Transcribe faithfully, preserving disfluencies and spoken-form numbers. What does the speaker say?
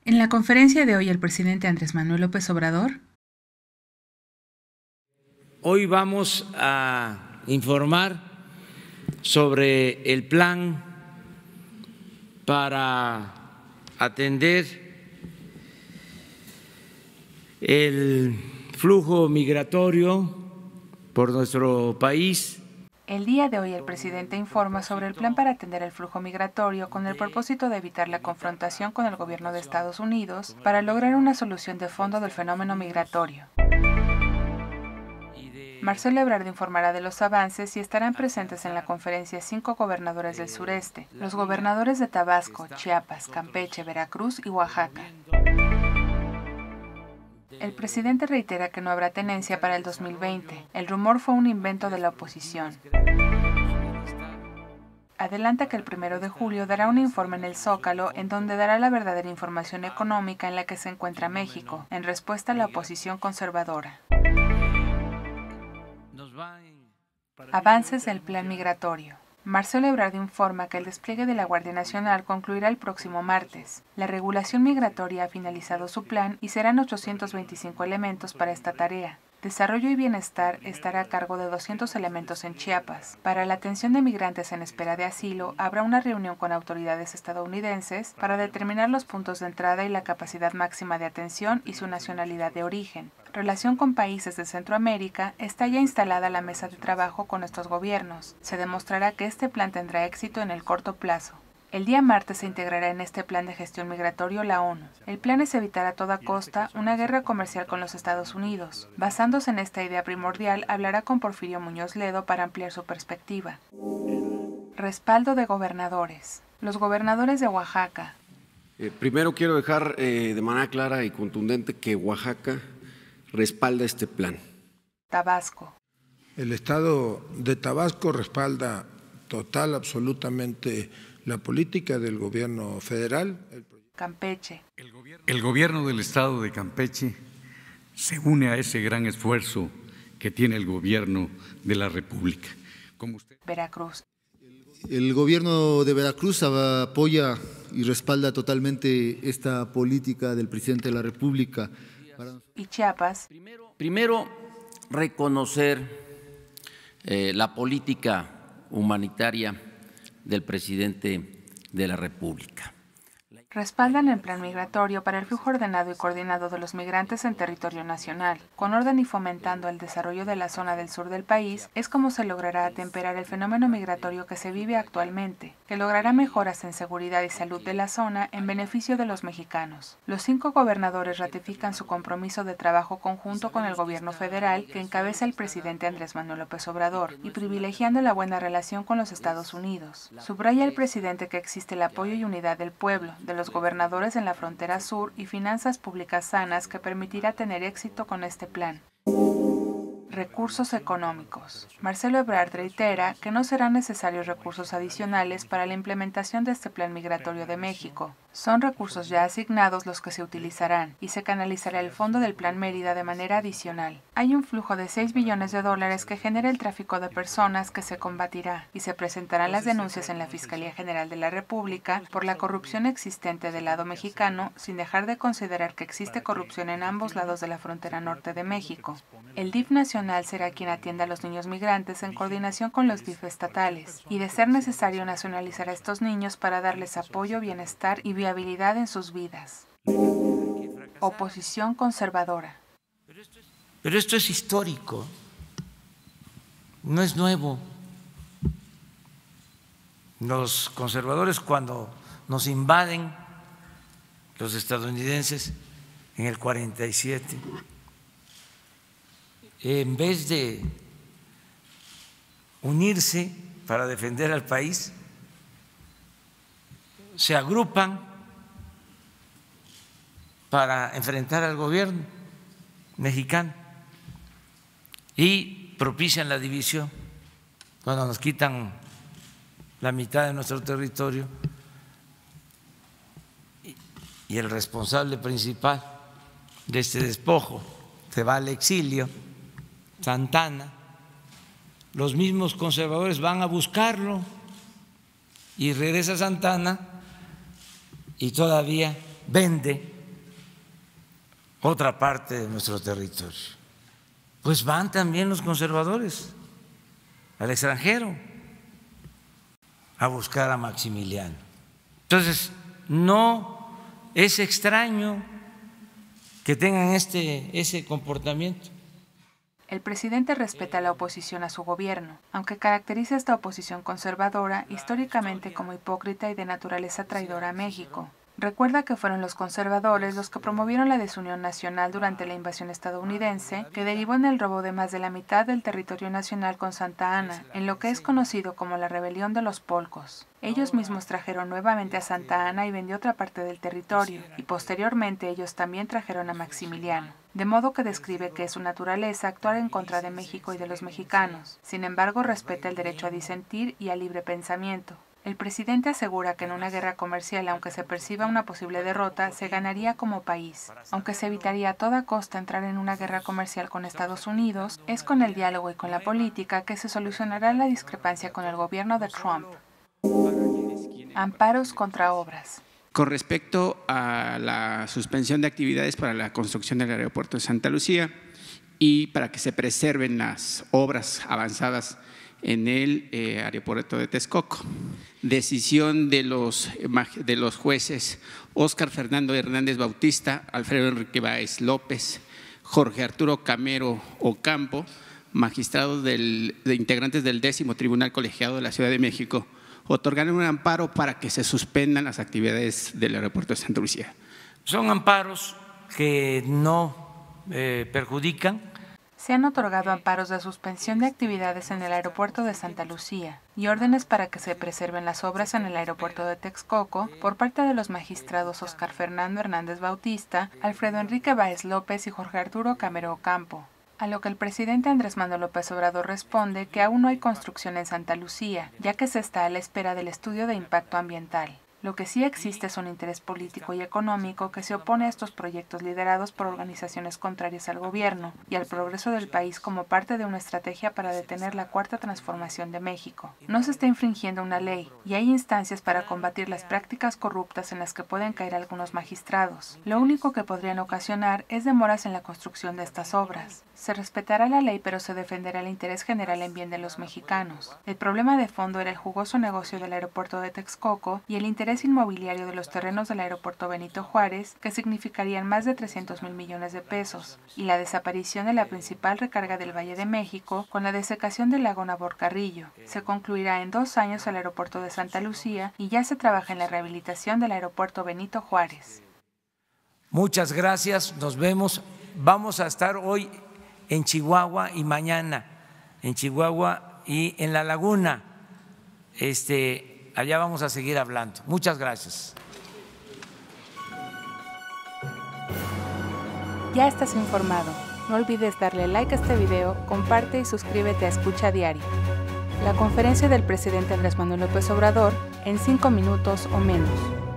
En la conferencia de hoy, el presidente Andrés Manuel López Obrador. Hoy vamos a informar sobre el plan para atender el flujo migratorio por nuestro país. El día de hoy el presidente informa sobre el plan para atender el flujo migratorio con el propósito de evitar la confrontación con el gobierno de Estados Unidos para lograr una solución de fondo del fenómeno migratorio. Marcelo Ebrard informará de los avances y estarán presentes en la conferencia cinco gobernadores del sureste, los gobernadores de Tabasco, Chiapas, Campeche, Veracruz y Oaxaca. El presidente reitera que no habrá tenencia para el dos mil veinte. El rumor fue un invento de la oposición. Adelanta que el primero de julio dará un informe en el Zócalo en donde dará la verdadera información económica en la que se encuentra México, en respuesta a la oposición conservadora. Avances del plan migratorio. Marcelo Ebrard informa que el despliegue de la Guardia Nacional concluirá el próximo martes. La regulación migratoria ha finalizado su plan y serán ochocientos veinticinco elementos para esta tarea. Desarrollo y Bienestar estará a cargo de doscientos elementos en Chiapas. Para la atención de migrantes en espera de asilo, habrá una reunión con autoridades estadounidenses para determinar los puntos de entrada y la capacidad máxima de atención y su nacionalidad de origen. Relación con países de Centroamérica, está ya instalada la mesa de trabajo con estos gobiernos. Se demostrará que este plan tendrá éxito en el corto plazo. El día martes se integrará en este plan de gestión migratorio la ONU. El plan es evitar a toda costa una guerra comercial con los Estados Unidos. Basándose en esta idea primordial, hablará con Porfirio Muñoz Ledo para ampliar su perspectiva. Respaldo de gobernadores. Los gobernadores de Oaxaca. Eh, primero quiero dejar eh, de manera clara y contundente que Oaxaca respalda este plan. Tabasco. El Estado de Tabasco respalda total, absolutamente la política del gobierno federal. Campeche. El gobierno del Estado de Campeche se une a ese gran esfuerzo que tiene el gobierno de la República. Como usted... Veracruz. El gobierno de Veracruz apoya y respalda totalmente esta política del presidente de la República. ¿Y Chiapas? Primero, reconocer eh, la política humanitaria del presidente de la República. Respaldan el plan migratorio para el flujo ordenado y coordinado de los migrantes en territorio nacional. Con orden y fomentando el desarrollo de la zona del sur del país, es como se logrará atemperar el fenómeno migratorio que se vive actualmente, que logrará mejoras en seguridad y salud de la zona en beneficio de los mexicanos. Los cinco gobernadores ratifican su compromiso de trabajo conjunto con el gobierno federal que encabeza el presidente Andrés Manuel López Obrador y privilegiando la buena relación con los Estados Unidos. Subraya el presidente que existe el apoyo y unidad del pueblo, de los gobernadores en la frontera sur y finanzas públicas sanas que permitirá tener éxito con este plan. Recursos económicos. Marcelo Ebrard reitera que no serán necesarios recursos adicionales para la implementación de este plan migratorio de México. Son recursos ya asignados los que se utilizarán y se canalizará el fondo del Plan Mérida de manera adicional. Hay un flujo de seis billones de dólares que genera el tráfico de personas que se combatirá y se presentarán las denuncias en la Fiscalía General de la República por la corrupción existente del lado mexicano, sin dejar de considerar que existe corrupción en ambos lados de la frontera norte de México. El D I F nacional será quien atienda a los niños migrantes en coordinación con los D I F estatales y, de ser necesario, nacionalizar a estos niños para darles apoyo, bienestar y viabilidad en sus vidas. Oposición conservadora. Pero esto es histórico, no es nuevo. Los conservadores, cuando nos invaden los estadounidenses en el cuarenta y siete, en vez de unirse para defender al país, se agrupan para enfrentar al gobierno mexicano y propician la división cuando nos quitan la mitad de nuestro territorio y el responsable principal de este despojo se va al exilio, Santana. Los mismos conservadores van a buscarlo y regresa Santana y todavía vende otra parte de nuestro territorio. Pues van también los conservadores al extranjero a buscar a Maximiliano. Entonces, no es extraño que tengan este, ese comportamiento. El presidente respeta la oposición a su gobierno, aunque caracteriza esta oposición conservadora históricamente como hipócrita y de naturaleza traidora a México. Recuerda que fueron los conservadores los que promovieron la desunión nacional durante la invasión estadounidense, que derivó en el robo de más de la mitad del territorio nacional con Santa Anna, en lo que es conocido como la rebelión de los Polcos. Ellos mismos trajeron nuevamente a Santa Anna y vendió otra parte del territorio, y posteriormente ellos también trajeron a Maximiliano. De modo que describe que es su naturaleza actuar en contra de México y de los mexicanos. Sin embargo, respeta el derecho a disentir y al libre pensamiento. El presidente asegura que en una guerra comercial, aunque se perciba una posible derrota, se ganaría como país. Aunque se evitaría a toda costa entrar en una guerra comercial con Estados Unidos, es con el diálogo y con la política que se solucionará la discrepancia con el gobierno de Trump. Amparos contra obras. Con respecto a la suspensión de actividades para la construcción del aeropuerto de Santa Lucía y para que se preserven las obras avanzadas en el eh, aeropuerto de Texcoco. Decisión de los, de los jueces Óscar Fernando Hernández Bautista, Alfredo Enrique Báez López, Jorge Arturo Camero Ocampo, magistrados del, de integrantes del décimo Tribunal Colegiado de la Ciudad de México, otorgaron un amparo para que se suspendan las actividades del aeropuerto de Santa Lucía. Son amparos que no eh, perjudican. Se han otorgado amparos de suspensión de actividades en el aeropuerto de Santa Lucía y órdenes para que se preserven las obras en el aeropuerto de Texcoco por parte de los magistrados Óscar Fernando Hernández Bautista, Alfredo Enrique Báez López y Jorge Arturo Camero Ocampo. A lo que el presidente Andrés Manuel López Obrador responde que aún no hay construcción en Santa Lucía, ya que se está a la espera del estudio de impacto ambiental. Lo que sí existe es un interés político y económico que se opone a estos proyectos liderados por organizaciones contrarias al gobierno y al progreso del país como parte de una estrategia para detener la cuarta transformación de México. No se está infringiendo una ley y hay instancias para combatir las prácticas corruptas en las que pueden caer algunos magistrados. Lo único que podrían ocasionar es demoras en la construcción de estas obras. Se respetará la ley, pero se defenderá el interés general en bien de los mexicanos. El problema de fondo era el jugoso negocio del aeropuerto de Texcoco y el interés inmobiliario de los terrenos del aeropuerto Benito Juárez, que significarían más de trescientos mil millones de pesos, y la desaparición de la principal recarga del Valle de México con la desecación del lago Navorcarrillo. Se concluirá en dos años el aeropuerto de Santa Lucía y ya se trabaja en la rehabilitación del aeropuerto Benito Juárez. Muchas gracias, nos vemos. Vamos a estar hoy en Chihuahua y mañana en Chihuahua y en La Laguna. Este, allá vamos a seguir hablando. Muchas gracias. Ya estás informado. No olvides darle like a este video, comparte y suscríbete a Escucha Diario. La conferencia del presidente Andrés Manuel López Obrador en cinco minutos o menos.